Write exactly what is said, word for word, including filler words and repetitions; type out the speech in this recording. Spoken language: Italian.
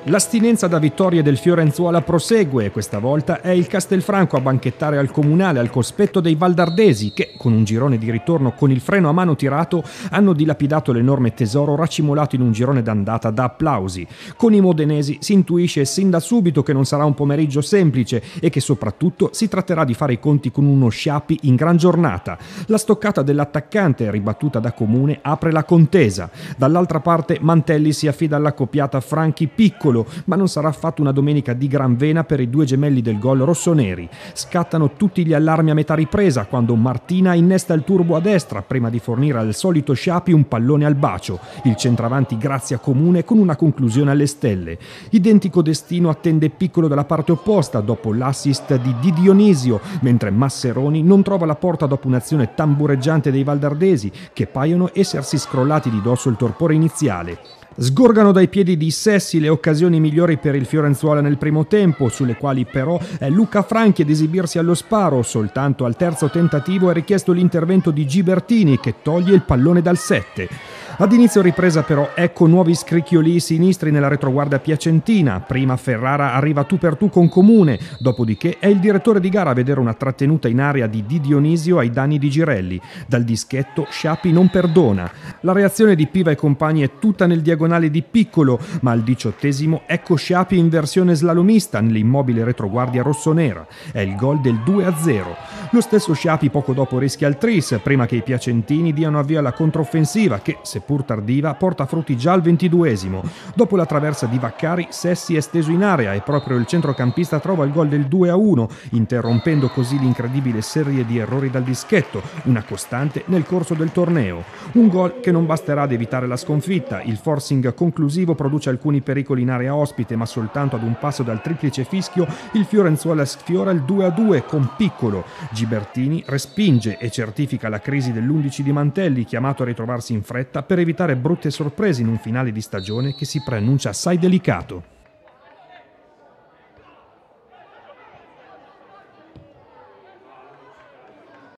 L'astinenza da vittorie del Fiorenzuola prosegue e questa volta è il Castelfranco a banchettare al Comunale al cospetto dei Valdardesi che, con un girone di ritorno con il freno a mano tirato, hanno dilapidato l'enorme tesoro racimolato in un girone d'andata da applausi. Con i modenesi si intuisce sin da subito che non sarà un pomeriggio semplice e che soprattutto si tratterà di fare i conti con uno Sciapi in gran giornata. La stoccata dell'attaccante, ribattuta da Comune, apre la contesa. Dall'altra parte Mantelli si affida all'accoppiata Franchi-Piccolo, ma non sarà affatto una domenica di gran vena per i due gemelli del gol rossoneri. Scattano tutti gli allarmi a metà ripresa quando Martina innesta il turbo a destra prima di fornire al solito Sciapi un pallone al bacio. Il centravanti grazia Comune con una conclusione alle stelle. Identico destino attende Piccolo dalla parte opposta dopo l'assist di Di Dionisio, mentre Masseroni non trova la porta dopo un'azione tambureggiante dei valdardesi che paiono essersi scrollati di dosso il torpore iniziale. Sgorgano dai piedi di Sessi le occasioni migliori per il Fiorenzuola nel primo tempo, sulle quali però è Luca Franchi ad esibirsi allo sparo. Soltanto al terzo tentativo è richiesto l'intervento di Gibertini che toglie il pallone dal sette. Ad inizio ripresa però ecco nuovi scricchioli sinistri nella retroguardia piacentina. Prima Ferrara arriva tu per tu con Comune, dopodiché è il direttore di gara a vedere una trattenuta in area di Di Dionisio ai danni di Girelli. Dal dischetto Sciapi non perdona. La reazione di Piva e compagni è tutta nel diagonale di Piccolo, ma al diciottesimo ecco Sciapi in versione slalomista nell'immobile retroguardia rossonera. È il gol del due a zero. Lo stesso Sciapi poco dopo rischia il tris, prima che i piacentini diano avvio alla controffensiva che, seppur tardiva, porta frutti già al ventiduesimo. Dopo la traversa di Vaccari, Sessi è steso in area e proprio il centrocampista trova il gol del due a uno, interrompendo così l'incredibile serie di errori dal dischetto, una costante nel corso del torneo. Un gol che non basterà ad evitare la sconfitta. Il forcing conclusivo produce alcuni pericoli in area ospite, ma soltanto ad un passo dal triplice fischio il Fiorenzuola sfiora il due a due con Piccolo. Gibertini respinge e certifica la crisi dell'undici di Mantelli, chiamato a ritrovarsi in fretta per evitare brutte sorprese in un finale di stagione che si preannuncia assai delicato.